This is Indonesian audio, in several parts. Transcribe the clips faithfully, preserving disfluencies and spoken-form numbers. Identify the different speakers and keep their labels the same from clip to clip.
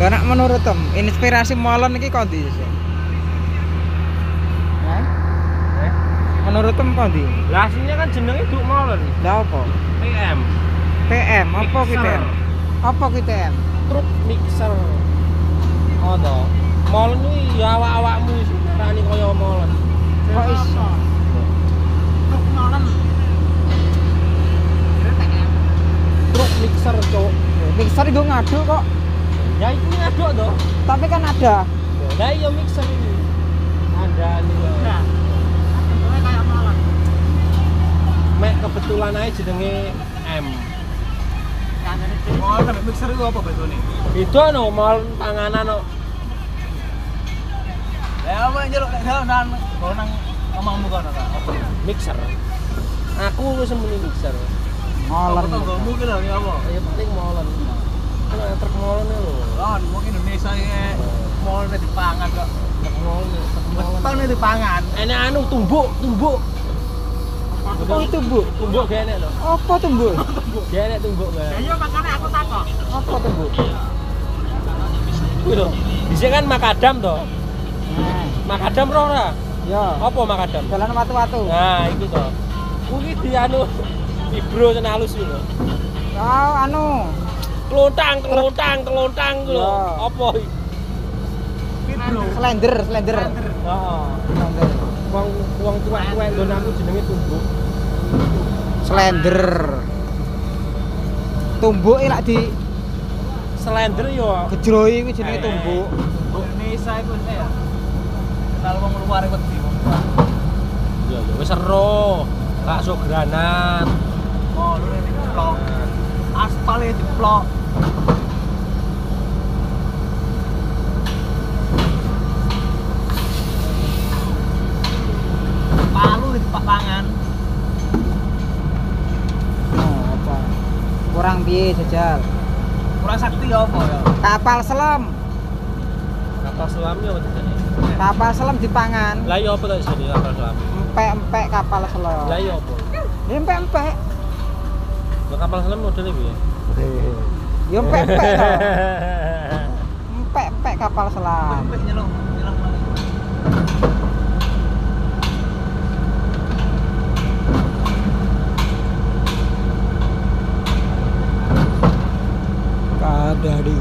Speaker 1: Karena menurut tem, inspirasi molen iki kok ndi sih? Hah?
Speaker 2: Eh?
Speaker 1: Menurut tem kok ndi?
Speaker 2: Lah aslinya kan jenenge Duk Molen.
Speaker 1: Lah apa?
Speaker 2: T M.
Speaker 1: T M apa ki T M? Apa ki T M?
Speaker 2: Truk mixer. Oh toh. Molen kuwi ya awak-awakmu sing ngarani kaya molen.
Speaker 1: Kok iso?
Speaker 3: Truk molen.
Speaker 2: Truk mixer, Cuk.
Speaker 1: Mixer iku ngaduk kok.
Speaker 2: Ya iku ngaduk toh.
Speaker 1: Tapi kan ada.
Speaker 2: Lah iya mixer ini. Andani ya.
Speaker 3: Nah. Bentuknya kayak molen.
Speaker 2: Mek kebetulan aja jenenge M.
Speaker 3: Molen sampai mixer itu apa bentuknya?
Speaker 2: Itu no molen panganan no.
Speaker 3: Ya apa yang jeruk nek dalan nang kono nang omahmu kono ta?
Speaker 2: Mixer. Aku wis muni mixer.
Speaker 1: Molen.
Speaker 3: Tonggomu ki lho ya apa?
Speaker 2: Ya paling molen. Kan truk molen lho.
Speaker 3: Kon wong Indonesia iki molen dipangan kok.
Speaker 2: Truk molen, truk molen.
Speaker 3: Wetone dipangan.
Speaker 2: Enek anu tumbuk, tumbuk.
Speaker 1: Apa tumbuk?
Speaker 2: Tumbuk gak enek lho.
Speaker 1: Apa tumbuk?
Speaker 2: Gak enek tumbuk
Speaker 3: Ya
Speaker 2: gak.
Speaker 3: iya makane aku takok.
Speaker 1: Apa tumbuk?
Speaker 2: Kuwi lho. Dhisik kan makadam to.
Speaker 1: Nah,
Speaker 2: Makadam ro ora?
Speaker 1: ya.
Speaker 2: Apa makadam?
Speaker 1: Jalan watu-watu.
Speaker 2: Nah, iku to. Kuwi di anu vibro ten halus kuwi lho.
Speaker 1: Oh, anu.
Speaker 2: Klontang, klontang, klontang kuwi lho.
Speaker 1: Ya.
Speaker 2: Apa iki?
Speaker 3: Pitbro.
Speaker 1: Slender, slender.
Speaker 2: Heeh.
Speaker 1: Slender.
Speaker 2: Wong wong tuwek-tuwek nggon aku jenenge tumbuk.
Speaker 1: Slender. Tumbuk iki lak di
Speaker 2: Slender yo.
Speaker 1: gejroi kuwi jenenge tumbuk.
Speaker 3: Indonesia iku ya. Kenal wong luar wedi wong.
Speaker 2: Ya ya wis ero. Bakso granat.
Speaker 3: Oh, lu ini diplok. Aspal ya diplok. Palu di pangan.
Speaker 1: Oh, apa? Kurang piye jajal?
Speaker 3: Kurang sakti ya apa ya?
Speaker 1: Kapal selam.
Speaker 2: Kapal selam yo jenenge.
Speaker 1: Kapal selam dipangan.
Speaker 2: Lah iya apa to jenenge kapal selam?
Speaker 1: Empek-empek kapal selam.
Speaker 2: Lah iya apa?
Speaker 1: Ya empek-empek.
Speaker 2: Lah kapal selam modele piye?
Speaker 1: Ya empek-empek to. Empek-empek kapal selam.
Speaker 3: Sampai nyelong, nyelong lagi.
Speaker 1: Ada di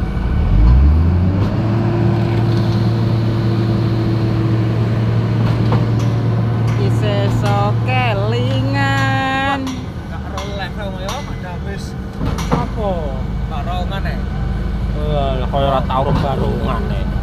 Speaker 1: Iseso kelingan.
Speaker 3: Gak roleh kamu ya, ada wis
Speaker 2: Apa?
Speaker 3: gak rongan ya.
Speaker 2: Lah kaya ora tau barongan e.